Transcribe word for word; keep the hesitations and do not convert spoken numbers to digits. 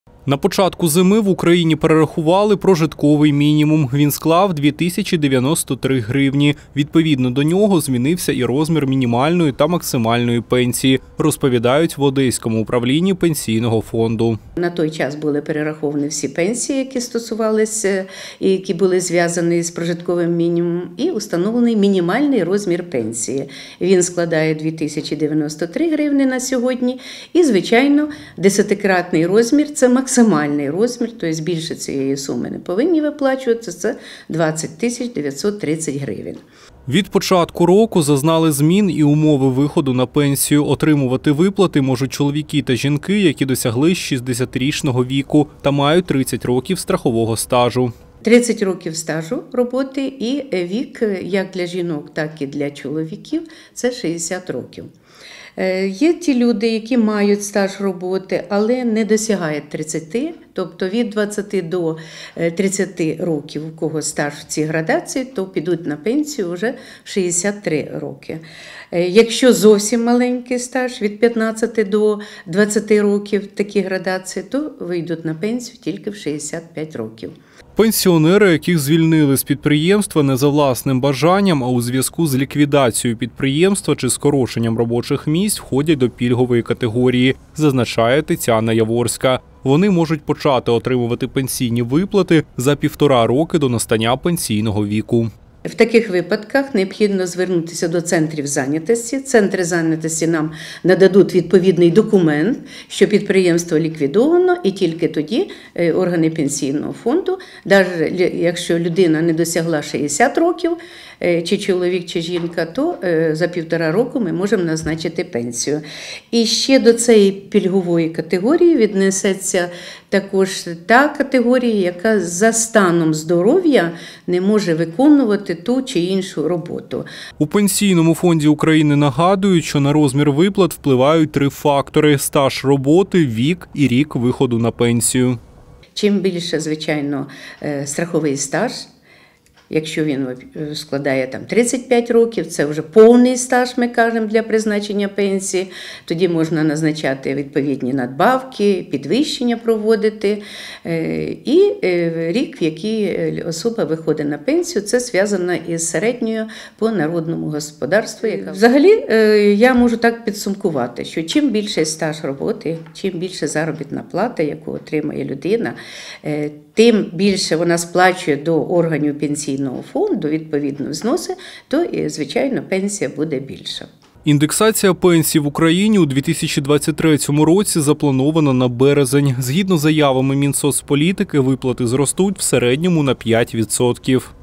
На початку зими в Україні перерахували прожитковий мінімум. Він склав дві тисячі дев'яносто три гривні. Відповідно до нього змінився і розмір мінімальної та максимальної пенсії, розповідають в Одеському управлінні пенсійного фонду. На той час були перераховані всі пенсії, які стосувалися і які були зв'язані з прожитковим мінімумом, і установлений мінімальний розмір пенсії. Він складає дві тисячі дев'яносто три гривні на сьогодні. І, звичайно, десятикратний розмір – це максимальний. Максимальний розмір, тобто більше цієї суми не повинні виплачуватися, це двадцять тисяч дев'ятсот тридцять гривень. Від початку року зазнали змін і умови виходу на пенсію. Отримувати виплати можуть чоловіки та жінки, які досягли шістдесятирічного віку та мають тридцять років страхового стажу. тридцять років стажу роботи і вік як для жінок, так і для чоловіків – це шістдесят років. Є ті люди, які мають стаж роботи, але не досягають тридцяти, тобто від двадцяти до тридцяти років, у кого стаж в цій градації, то підуть на пенсію вже в шістдесят три роки. Якщо зовсім маленький стаж, від п'ятнадцяти до двадцяти років такі градації, то вийдуть на пенсію тільки в шістдесят п'ять років. Пенсіонери, яких звільнили з підприємства не за власним бажанням, а у зв'язку з ліквідацією підприємства чи скороченням робочих місць, входять до пільгової категорії, зазначає Тетяна Яворська. Вони можуть почати отримувати пенсійні виплати за півтора роки до настання пенсійного віку. В таких випадках необхідно звернутися до центрів зайнятості. Центри зайнятості нам нададуть відповідний документ, що підприємство ліквідовано, і тільки тоді органи пенсійного фонду, навіть якщо людина не досягла шістдесят років, чи чоловік, чи жінка, то за півтора року ми можемо назначити пенсію. І ще до цієї пільгової категорії віднесеться також та категорія, яка за станом здоров'я не може виконувати ту чи іншу роботу. У Пенсійному фонді України нагадують, що на розмір виплат впливають три фактори – стаж роботи, вік і рік виходу на пенсію. Чим більше, звичайно, страховий стаж, якщо він складає там тридцять п'ять років, це вже повний стаж, ми кажемо, для призначення пенсії. Тоді можна назначати відповідні надбавки, підвищення проводити. І рік, в який особа виходить на пенсію, це зв'язано із середньою по народному господарству. Взагалі, я можу так підсумкувати, що чим більший стаж роботи, чим більше заробітна плата, яку отримає людина, тим більше вона сплачує до органів пенсійного фонду, відповідно взноси, то, звичайно, пенсія буде більша. Індексація пенсій в Україні у дві тисячі двадцять третьому році запланована на березень. Згідно з заявами Мінсоцполітики, виплати зростуть в середньому на п'ять відсотків.